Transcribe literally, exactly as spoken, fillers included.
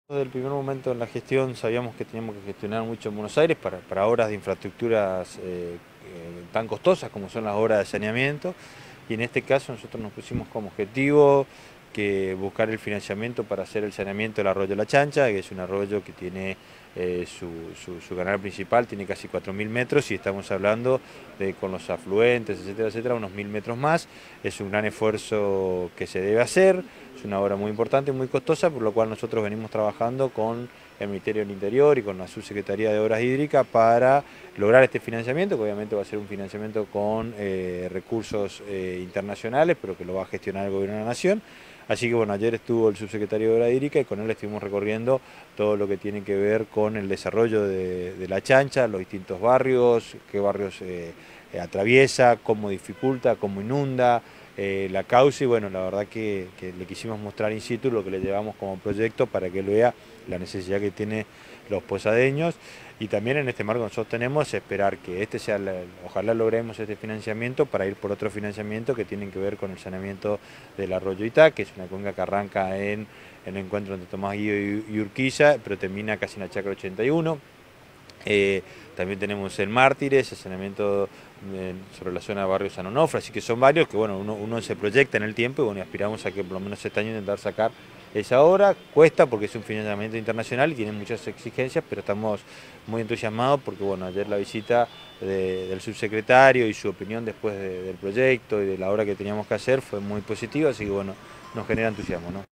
Desde el primer momento en la gestión sabíamos que teníamos que gestionar mucho en Buenos Aires para, para obras de infraestructuras eh, eh, tan costosas como son las obras de saneamiento, y en este caso nosotros nos pusimos como objetivo que buscar el financiamiento para hacer el saneamiento del arroyo La Chancha, que es un arroyo que tiene eh, su, su, su canal principal, tiene casi cuatro mil metros, y estamos hablando de con los afluentes, etcétera, etcétera, unos mil metros más. Es un gran esfuerzo que se debe hacer, es una obra muy importante, muy costosa, por lo cual nosotros venimos trabajando con el Ministerio del Interior y con la Subsecretaría de Obras Hídricas para lograr este financiamiento, que obviamente va a ser un financiamiento con eh, recursos eh, internacionales, pero que lo va a gestionar el Gobierno de la Nación. Así que bueno, ayer estuvo el subsecretario de Obras Hídricas y con él estuvimos recorriendo todo lo que tiene que ver con el desarrollo de, de La Chancha, los distintos barrios, qué barrios eh, atraviesa, cómo dificulta, cómo inunda, eh, la causa, y bueno, la verdad que, que le quisimos mostrar in situ lo que le llevamos como proyecto para que él vea la necesidad que tiene los posadeños. Y también en este marco nosotros tenemos esperar que este sea, la, ojalá logremos este financiamiento para ir por otro financiamiento que tienen que ver con el saneamiento del arroyo Itá, que es una cuenca que arranca en, en el encuentro entre Tomás Guido y, y Urquiza, pero termina casi en la Chacra ochenta y uno. Eh, también tenemos el Mártires, el saneamiento eh, sobre la zona de barrio San Onofre, así que son varios que bueno, uno, uno se proyecta en el tiempo y bueno, aspiramos a que por lo menos este año intentar sacar esa obra. Cuesta porque es un financiamiento internacional y tiene muchas exigencias, pero estamos muy entusiasmados porque bueno, ayer la visita de, del subsecretario y su opinión después de, del proyecto y de la obra que teníamos que hacer fue muy positiva, así que bueno, nos genera entusiasmo, ¿no?